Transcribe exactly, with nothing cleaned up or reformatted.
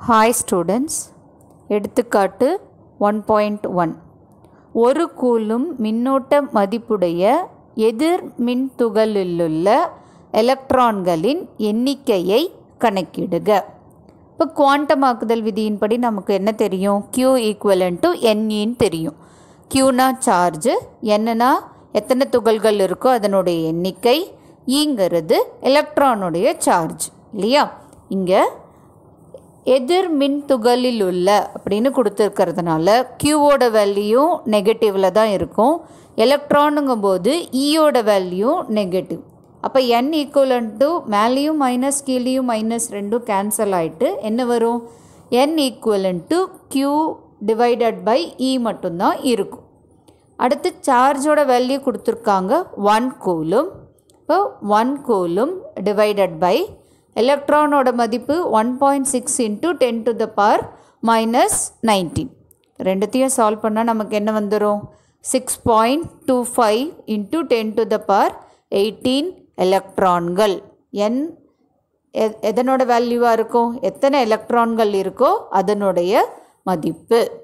Hi students, எடுத்துக்காட்டு one point one. ஒரு கூலும் மின்னோட்ட மதிப்புடைய எதிர் மின்துகளிலுள்ள எலக்ட்ரான்களின் எண்ணிக்கையை கணக்கிடுக. இப்போ குவாண்டமாக்குதல் விதியின்படி நமக்கு என்ன தெரியும்? Q equivalent to N தெரியும். Qனா சார்ஜ், Nனா எத்தனை துகள்கள் இருக்கோ அதனுடைய எண்ணிக்கை, ஈங்கிறது எலக்ட்ரானுடைய சார்ஜ் இல்லையா? இங்கே எதிர் மின் துகளில் உள்ள அப்படின்னு கொடுத்துருக்கிறதுனால கியூவோட வேல்யூ நெகட்டிவில் தான் இருக்கும். எலக்ட்ரானுங்கும் போது ஈயோட வேல்யூ நெகட்டிவ். அப்போ என் ஈக்குவலன்ட் டு மேலேயும் மைனஸ் கீழேயும் மைனஸ் ரெண்டும் கேன்சல் ஆகிட்டு என்ன வரும்? N equivalent to q divided by e மட்டும்தான் இருக்கும். அடுத்து சார்ஜோட வேல்யூ கொடுத்துருக்காங்க ஒன் கூலும். இப்போ ஒன் கூலும் டிவைடட் பை எலக்ட்ரானோட மதிப்பு one point six into ten to the power minus nineteen. ரெண்டுத்தையும் சால்வ் பண்ணால் நமக்கு என்ன வந்துடும்? Six point two five into ten to the power eighteen எலக்ட்ரான்கள். என் எதனோட வேல்யூவாக இருக்கும்? எத்தனை எலக்ட்ரான்கள் இருக்கோ அதனுடைய மதிப்பு.